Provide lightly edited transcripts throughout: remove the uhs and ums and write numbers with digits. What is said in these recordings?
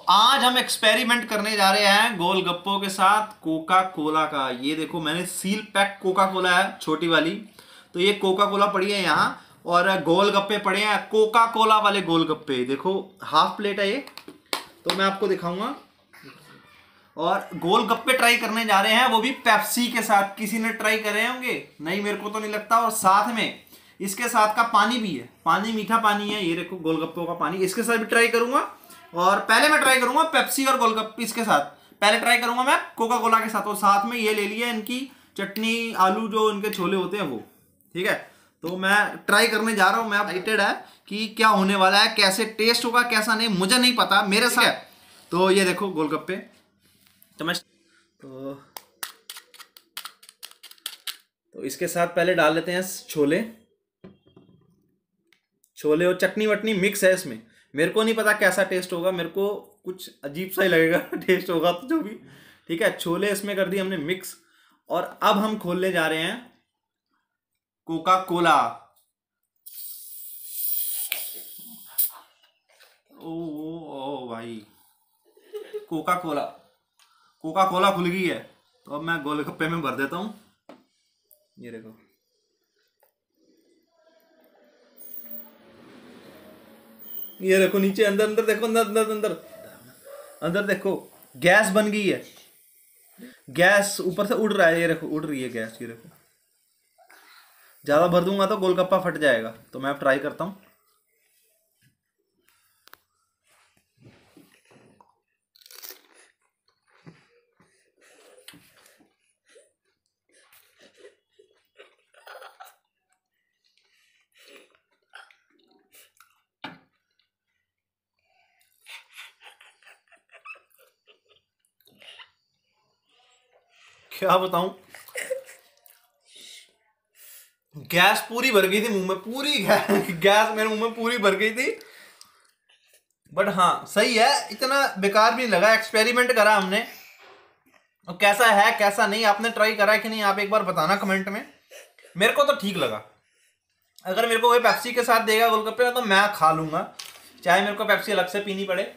आज हम एक्सपेरिमेंट करने जा रहे हैं गोलगप्पों के साथ कोका कोला का। ये देखो मैंने सील पैक कोका कोला है छोटी वाली, तो ये कोका कोला पड़ी है यहाँ और गोलगप्पे पड़े हैं कोका कोला वाले गोलगप्पे। देखो हाफ प्लेट है ये, तो मैं आपको दिखाऊंगा। और गोलगप्पे ट्राई करने जा रहे हैं वो भी पेप्सी के साथ। किसी ने ट्राई करे होंगे? नहीं, मेरे को तो नहीं लगता। और साथ में इसके साथ का पानी भी है, पानी मीठा पानी है। ये देखो गोलगप्पों का पानी, इसके साथ भी ट्राई करूंगा। और पहले मैं ट्राई करूंगा पेप्सी और गोलगप्पे इसके साथ, पहले ट्राई करूंगा मैं कोका कोला के साथ। और साथ में ये ले लिया इनकी चटनी, आलू जो इनके छोले होते हैं वो। ठीक है, तो मैं ट्राई करने जा रहा हूँ। मैं एक्साइटेड है कि क्या होने वाला है, कैसे टेस्ट होगा कैसा नहीं मुझे नहीं पता, मेरे साथ। तो ये देखो गोलगप्पे, तो मैं तो इसके साथ पहले डाल लेते हैं छोले। छोले और चटनी वटनी मिक्स है इसमें। मेरे को नहीं पता कैसा टेस्ट होगा, मेरे को कुछ अजीब सा ही लगेगा टेस्ट होगा तो जो भी। ठीक है, छोले इसमें कर दिए हमने मिक्स। और अब हम खोलने जा रहे हैं कोका कोला। ओ भाई, कोका कोला, कोका कोला खुल गई है। तो अब मैं गोलगप्पे में भर देता हूं। ये देखो, ये देखो नीचे, अंदर अंदर देखो, अंदर अंदर अंदर अंदर देखो, गैस बन गई है। गैस ऊपर से उड़ रहा है, ये देखो उड़ रही है गैस। ये देखो, ज्यादा भर दूंगा तो गोलगप्पा फट जाएगा। तो मैं अब ट्राई करता हूं। क्या बताऊं, गैस पूरी भर गई थी मुंह में, पूरी गैस मेरे मुंह में पूरी भर गई थी। बट हाँ सही है, इतना बेकार भी नहीं लगा। एक्सपेरिमेंट करा हमने, और कैसा है कैसा नहीं, आपने ट्राई करा है कि नहीं आप एक बार बताना कमेंट में। मेरे को तो ठीक लगा। अगर मेरे को कोई पेप्सी के साथ देगा गोलगप्पे तो मैं खा लूंगा, चाहे मेरे को पेप्सी अलग से पीनी पड़े।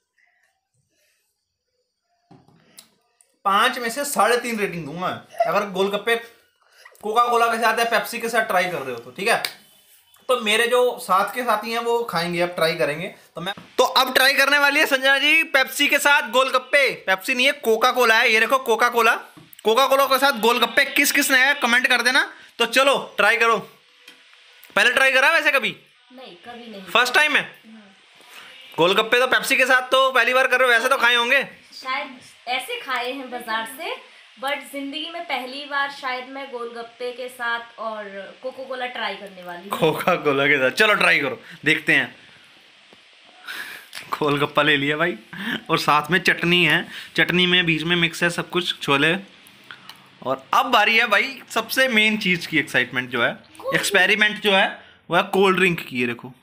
5 में से 3.5 रेटिंग दूंगा अगर गोलगप्पे कोका कोला के साथ या पेप्सी के साथ ट्राई कर रहे हो तो। ठीक है, तो मेरे जो साथ के साथी हैं वो खाएंगे, अब ट्राई करेंगे। तो अब ट्राई करने वाली है संजना जी पेप्सी के साथ गोलगप्पे। पेप्सी नहीं है, कोका कोला है। ये देखो कोका कोला, कोका कोला के साथ गोलगप्पे। किस किस ने है कमेंट कर देना। तो चलो ट्राई करो। पहले ट्राई करा वैसे कभी? नहीं, कभी नहीं, फर्स्ट टाइम है गोलगप्पे। तो पेप्सी के साथ तो पहली बार कर रहे हो, वैसे तो खाए होंगे शायद, ऐसे खाए हैं बाजार से, बट जिंदगी में पहली बार शायद मैं गोलगप्पे के साथ और कोका कोला ट्राई करने वाली हूँ। कोका कोला के साथ चलो ट्राई करो, देखते हैं। गोलगप्पा ले लिया भाई, और साथ में चटनी है। चटनी में बीच में मिक्स है सब कुछ, छोले। और अब बारी है भाई सबसे मेन चीज की, एक्साइटमेंट जो है, एक्सपेरिमेंट जो है वो है कोल्ड ड्रिंक की। ये देखो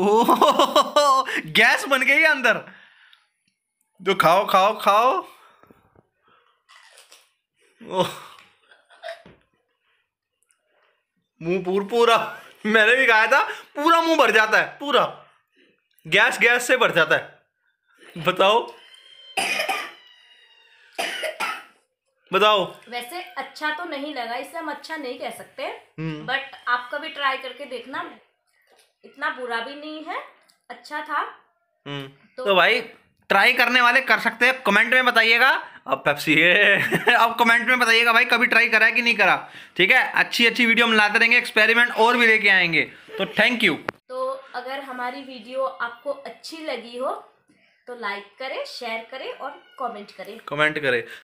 गैस बन गई है अंदर। जो खाओ खाओ खाओ। ओह, मुंह पूरा, मैंने भी खाया था, पूरा मुंह भर जाता है, पूरा गैस गैस से भर जाता है। बताओ बताओ। वैसे अच्छा तो नहीं लगा, इसे हम अच्छा नहीं कह सकते, बट आप कभी ट्राई करके देखना। इतना बुरा भी नहीं है, अच्छा था। तो भाई ट्राई करने वाले कर सकते हैं, कमेंट में बताइएगा। अब पेप्सी है अब कमेंट में बताइएगा भाई कभी ट्राई करा है कि नहीं करा। ठीक है, अच्छी अच्छी वीडियो हम लाते रहेंगे, एक्सपेरिमेंट और भी लेके आएंगे। तो थैंक यू। तो अगर हमारी वीडियो आपको अच्छी लगी हो तो लाइक करें, शेयर करें और कमेंट करें।